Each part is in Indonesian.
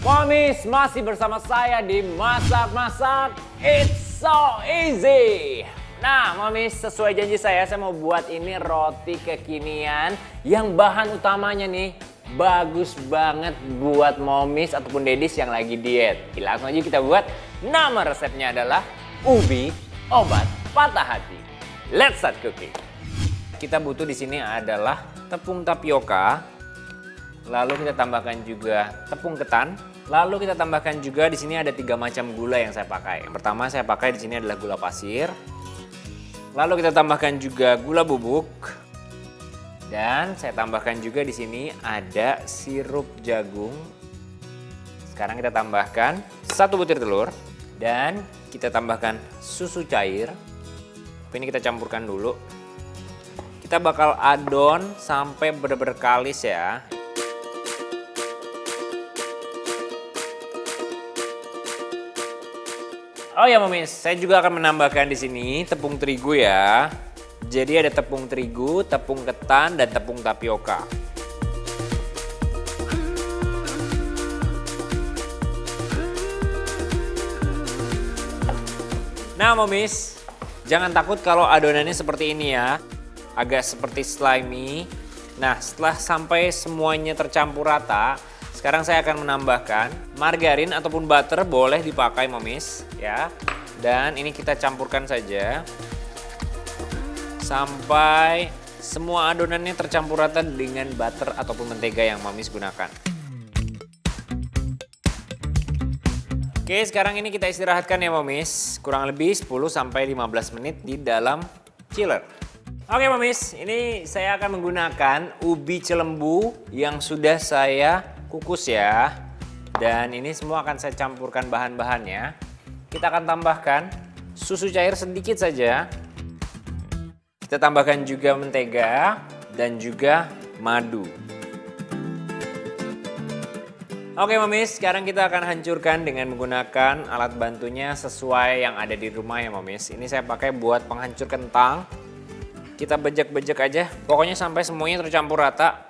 Momis, masih bersama saya di Masak-Masak It's So Easy. Nah, Momis, sesuai janji saya mau buat ini roti kekinian yang bahan utamanya nih bagus banget buat Momis ataupun Dedis yang lagi diet. Langsung aja kita buat. Nama resepnya adalah ubi obat patah hati. Let's start cooking. Kita butuh di sini adalah tepung tapioka. Lalu kita tambahkan juga tepung ketan. Lalu kita tambahkan juga di sini ada 3 macam gula yang saya pakai. Yang pertama saya pakai di sini adalah gula pasir. Lalu kita tambahkan juga gula bubuk. Dan saya tambahkan juga di sini ada sirup jagung. Sekarang kita tambahkan 1 butir telur dan kita tambahkan susu cair. Ini kita campurkan dulu. Kita bakal adon sampai benar-benar kalis ya. Oh ya Momis, saya juga akan menambahkan di sini tepung terigu ya. Jadi ada tepung terigu, tepung ketan, dan tepung tapioka. Nah Momis, jangan takut kalau adonannya seperti ini ya. Agak seperti slimy. Nah setelah sampai semuanya tercampur rata, sekarang saya akan menambahkan margarin ataupun butter, boleh dipakai Momis ya. Dan ini kita campurkan saja sampai semua adonannya tercampur rata dengan butter ataupun mentega yang Momis gunakan. Oke, sekarang ini kita istirahatkan ya Momis, kurang lebih 10-15 menit di dalam chiller. Oke Momis, ini saya akan menggunakan ubi celembu yang sudah saya kukus ya. Dan ini semua akan saya campurkan bahan-bahannya. Kita akan tambahkan susu cair sedikit saja. Kita tambahkan juga mentega dan juga madu. Oke Momis, sekarang kita akan hancurkan dengan menggunakan alat bantunya sesuai yang ada di rumah ya Momis. Ini saya pakai buat penghancur kentang. Kita bejek-bejek aja, pokoknya sampai semuanya tercampur rata.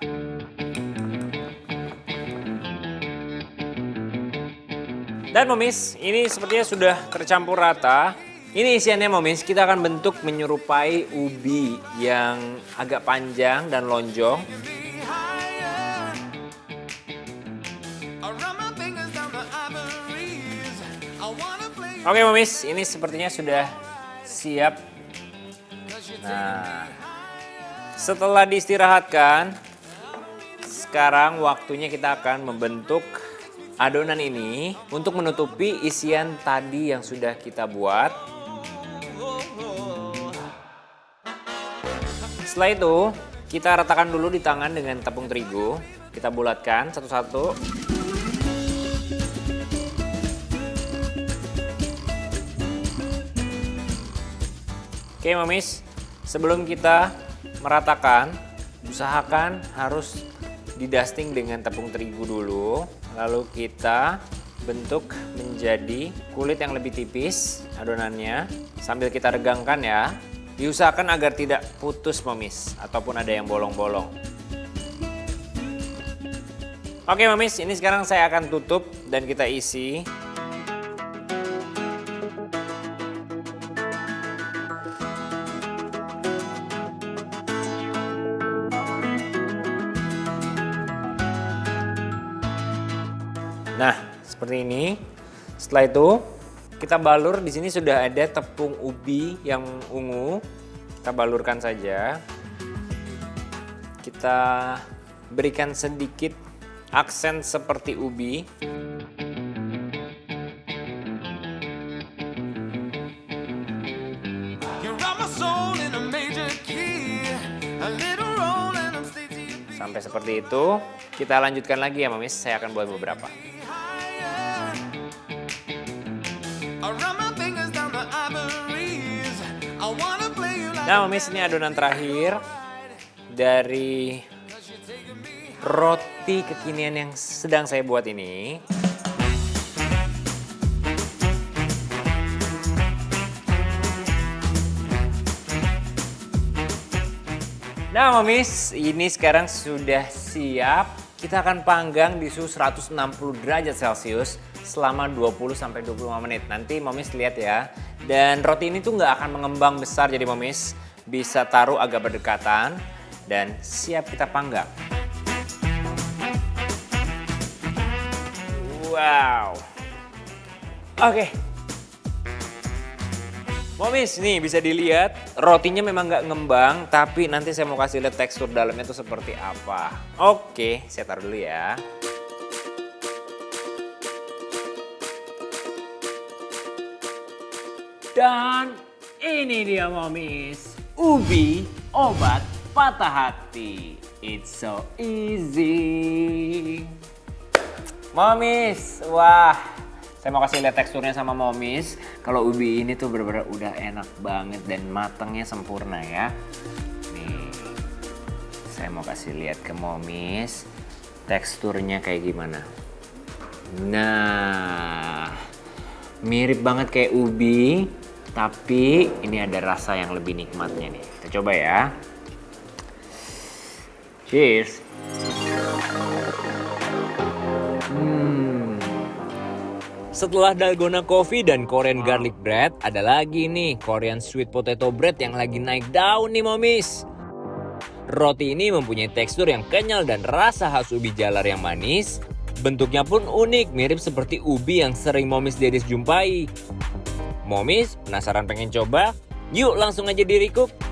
Dan Momis, ini sepertinya sudah tercampur rata. Ini isiannya Momis, kita akan bentuk menyerupai ubi yang agak panjang dan lonjong. Oke Momis, ini sepertinya sudah siap. Nah, setelah diistirahatkan, sekarang waktunya kita akan membentuk adonan ini untuk menutupi isian tadi yang sudah kita buat. Setelah itu, kita ratakan dulu di tangan dengan tepung terigu. Kita bulatkan satu-satu. Oke Momis, sebelum kita meratakan, usahakan harus didusting dengan tepung terigu dulu. Lalu kita bentuk menjadi kulit yang lebih tipis adonannya. Sambil kita regangkan ya. Diusahakan agar tidak putus Momis ataupun ada yang bolong-bolong. Oke Momis, ini sekarang saya akan tutup dan kita isi. Nah, seperti ini. Setelah itu, kita balur. Di sini sudah ada tepung ubi yang ungu. Kita balurkan saja. Kita berikan sedikit aksen seperti ubi. Sampai seperti itu. Kita lanjutkan lagi ya Momis. Saya akan buat beberapa. Nah Momis, ini adonan terakhir dari roti kekinian yang sedang saya buat ini. Nah Momis, ini sekarang sudah siap kita akan panggang di suhu 160 derajat Celcius selama 20-25 menit. Nanti Momis lihat ya. Dan roti ini tuh nggak akan mengembang besar, jadi Momis bisa taruh agak berdekatan dan siap kita panggang. Wow. Oke. Momis, nih bisa dilihat rotinya memang nggak ngembang, tapi nanti saya mau kasih lihat tekstur dalamnya itu seperti apa. Oke, saya taruh dulu ya. Dan ini dia Momis, ubi obat patah hati. It's so easy. Momis, wah. Saya mau kasih lihat teksturnya sama Momis. Kalau ubi ini tuh bener-bener udah enak banget dan matangnya sempurna ya. Nih, saya mau kasih lihat ke Momis teksturnya kayak gimana. Nah, mirip banget kayak ubi, tapi ini ada rasa yang lebih nikmatnya nih. Kita coba ya. Cheers. Setelah dalgona coffee dan Korean garlic bread, ada lagi nih Korean sweet potato bread yang lagi naik daun nih Momis. Roti ini mempunyai tekstur yang kenyal dan rasa khas ubi jalar yang manis. Bentuknya pun unik, mirip seperti ubi yang sering Momis Dedis jumpai. Momis, penasaran pengen coba? Yuk langsung aja di recook.